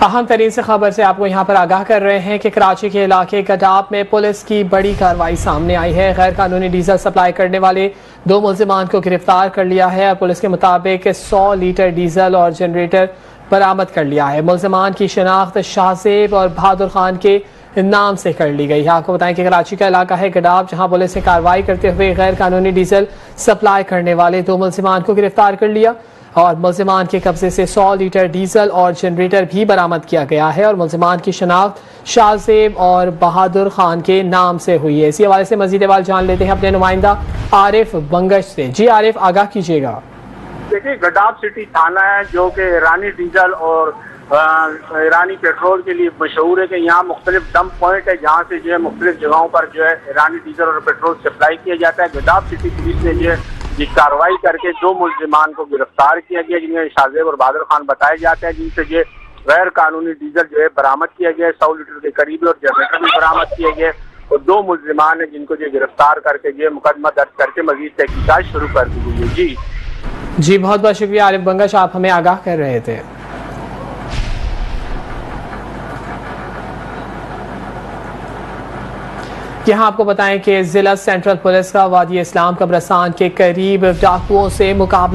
अहम तरीन से खबर से आपको यहाँ पर आगाह कर रहे हैं कि कराची के इलाके गडाब में पुलिस की बड़ी कार्रवाई सामने आई है। गैर कानूनी डीजल सप्लाई करने वाले 2 मुल्जिमान को गिरफ्तार कर लिया है। पुलिस के मुताबिक 100 लीटर डीजल और जनरेटर बरामद कर लिया है। मुल्जिमान की शनाख्त शाहजेब और बहादुर खान के नाम से कर ली गई है। आपको बताएं कि कराची का इलाका है गडाब, जहाँ पुलिस ने कार्रवाई करते हुए गैर कानूनी डीजल सप्लाई करने वाले 2 मुल्जिमान को गिरफ्तार कर लिया और मुल्जिमान के कब्जे से 100 लीटर डीजल और जनरेटर भी बरामद किया गया है और मुल्जिमान की शनाख्त शाहजेब और बहादुर खान के नाम से हुई है। इसी हवाले से मजीद अहवाल जान लेते हैं अपने नुमाइंदा आरिफ बंगश से। जी आरिफ, आगाह कीजिएगा। देखिए, गडाब सिटी थाना है जो कि ईरानी डीजल और ईरानी पेट्रोल के लिए मशहूर है कि यहाँ मुख्तलिफ डंप पॉइंट है जहाँ से जो है मुख्तलिफ जगहों पर जो है ईरानी डीजल और पेट्रोल सप्लाई किया जाता है। गडाब सिटी पुलिस ने जो है ये कार्रवाई करके 2 मुल्जिमान को गिरफ्तार किया गया, जिनमें शाहजेब और बहादुर खान बताए जाते हैं, जिनसे जो गैर कानूनी डीजल जो है बरामद किया गया, 100 लीटर के करीब और जनरेटर भी बरामद किए गए और 2 मुल्जिमान है जिनको जो गिरफ्तार करके जो मुकदमा दर्ज करके मजीद तहकीकात शुरू कर दी गई है। जी बहुत बहुत शुक्रिया आरिफ बंगश, आप हमें आगाह कर रहे थे। यहाँ आपको बताएं कि जिला सेंट्रल पुलिस का वादी इस्लाम कब्रिस्तान के करीब डाकुओं से मुकाबला